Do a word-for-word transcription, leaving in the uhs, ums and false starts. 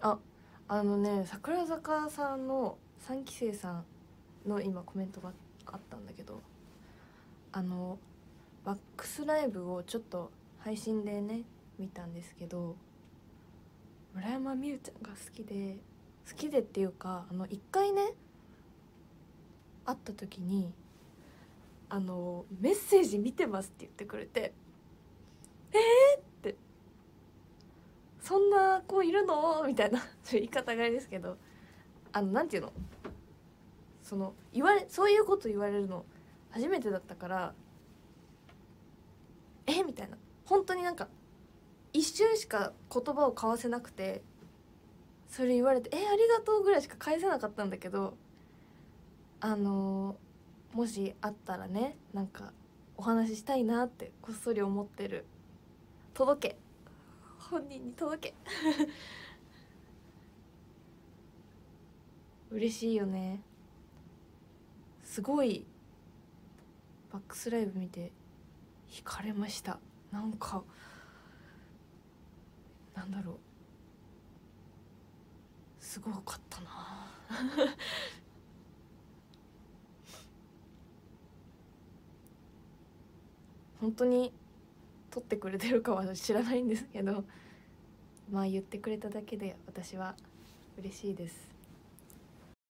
あ、あのね、桜坂さんのさんきせいさんの今コメントがあったんだけど、あのバックスライブをちょっと配信でね見たんですけど、村山美羽ちゃんが好きで好きでっていうか、あの一回ね会った時にあのメッセージ見てますって言ってくれて、えーってそんな子いるのみたいな言い方があれですけど、あのなんていうの、その言われそういうこと言われるの初めてだったから、えみたいな、本当になんか一瞬しか言葉を交わせなくて、それ言われてえありがとうぐらいしか返せなかったんだけど、あのー、もしあったらね、なんかお話ししたいなってこっそり思ってる。届け、本人に届け嬉しいよね。すごいバックスライブ見て惹かれました。なんかなんだろう、すごかったな本当に撮ってくれてるかは知らないんですけど、まあ言ってくれただけで私は嬉しいです。